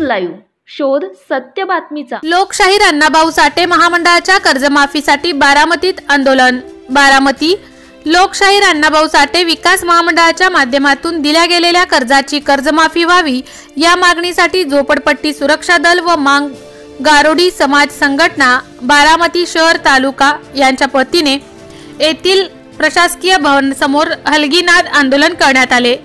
Live, शोध सत्य बातमीचा। लोकशाहीर अण्णाभाऊ साठे महामंडळाच्या कर्जमाफीसाठी बारामतीत आंदोलन। बारामती लोकशाहीर अण्णाभाऊ साठे विकास महामंडळाच्या माध्यमातून दिल्या गेलेल्या कर्जाची कर्जमाफी व्हावी या मागणीसाठी झोपडपट्टी सुरक्षा दल व मांग गारोडी समाज संघटना बारामती शहर तालुका यांच्या वतीने येथील प्रशासकीय भवन समोर हलगीनाद आंदोलन करण्यात आले।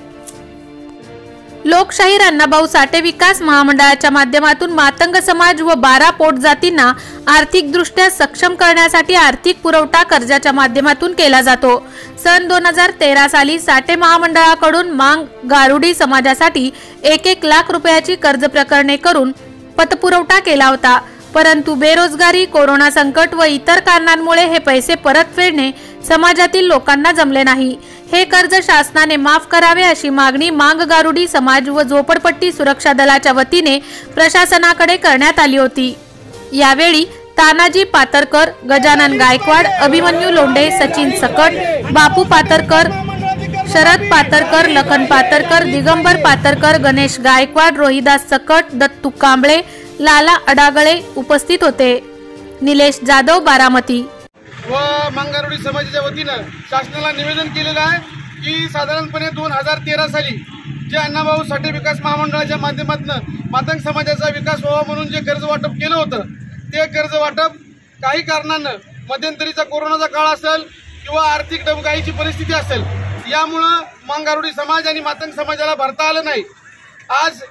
लोकशाहीर अण्णाभाऊ साठे विकास महामंडळाच्या माध्यमातून मातंग समाज व 12 पोट जातींना आर्थिकदृष्ट्या सक्षम करण्यासाठी आर्थिक पुरवठा कर्जाच्या माध्यमातून केला जातो। सन 2013 साली साठे महामंडळाकडून मांग गारुडी समाजासाठी 1 लाख रुपयाची कर्ज प्रकरणे करून पतपुरवठा केला होता, परंतु बेरोजगारी, कोरोना संकट व इतर कारणांमुळे हे पैसे परत फेडणे समाजातील लोकांना जमले नाही। हे कर्ज शासनाने माफ करावे अशी मागणी मांग गारुडी समाज व झोपडपट्टी सुरक्षा दलाच्या वतीने प्रशासनाकडे करण्यात आली होती। यावेळी तानाजी पातरकर, गजानन गायकवाड, अभिमन्यू लोंढे, सचिन सकट, बापू पातरकर, शरद पातरकर, लखन पातरकर, दिगंबर पातरकर, गणेश गायकवाड, रोहिदास सकट, दत्तू कांबळे, लाला अडागळे उपस्थित होते। निलेश जाधव, बारामती। व मांगारोडी समाजाच्या वतीनं शासनाला निवेदन केलेलं आहे की साधारणपणे 2013 साली जे अण्णाभाऊ साठे विकास महामंडळाच्या माध्यमातून मातंग समाजाचा विकास व्हावा म्हणून जे कर्ज वाटप केलं होतं, ते कर्ज वाटप काही कारणानं मध्यंतरीचा कोरोनाचा काळ असेल किंवा आर्थिक डबघाईची परिस्थिती असेल, यामुळं मांगारोडी समाज आणि मातंग समाजाला भरता आलं नाही। आज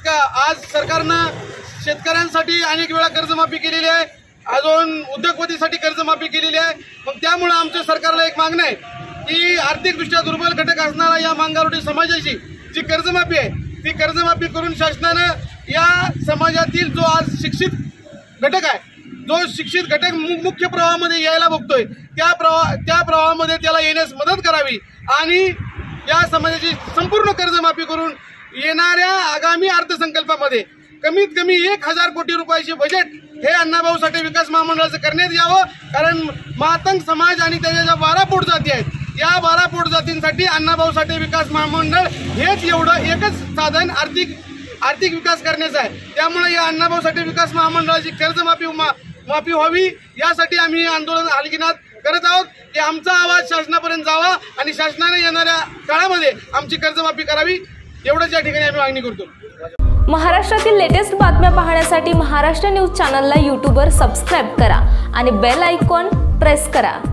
सरकारनं शेतकऱ्यांसाठी अनेक वेळा कर्जमाफी केलेली आहे, अजून उद्योगपतीसाठी कर्जमाफी केलेली आहे। मग त्यामुळे आमच्या सरकारला एक मागणं आहे की आर्थिकदृष्ट्या दुर्बल घटक असणारा या मांगारोडी समाजाची जी कर्जमाफी आहे ती कर्जमाफी करून शासनानं या समाजातील जो आज शिक्षित घटक आहे, जो शिक्षित घटक मुख्य प्रवाहामध्ये यायला बघतोय, त्या प्रवाहामध्ये त्याला येण्यास मदत करावी आणि या समाजाची संपूर्ण कर्जमाफी करून येणाऱ्या आगामी अर्थसंकल्पामध्ये कमीत कमी 1000 कोटी रुपयाचे बजेट हे अण्णाभाऊ साठे विकास महामंडळाचं करण्यात यावं। कारण मातंग समाज आणि त्याच्या ज्या 12 पोट जाती आहेत, या 12 पोट जातींसाठी अण्णाभाऊ साठे विकास महामंडळ हेच एकच साधन आर्थिक विकास करण्याचं आहे। त्यामुळे या अण्णाभाऊ साठे विकास महामंडळाची कर्जमाफी व्हावी यासाठी आम्ही आंदोलन हलगीनाद करत आहोत की आमचा आवाज शासनापर्यंत जावा आणि शासनाने येणाऱ्या काळामध्ये आमची कर्जमाफी करावी, एवढंच या ठिकाणी आम्ही मागणी करतो। महाराष्ट्रातील लेटेस्ट बातम्या पाहण्यासाठी महाराष्ट्र न्यूज चॅनलला यूट्यूबवर सबस्क्राइब करा आणि बेल आयकॉन प्रेस करा।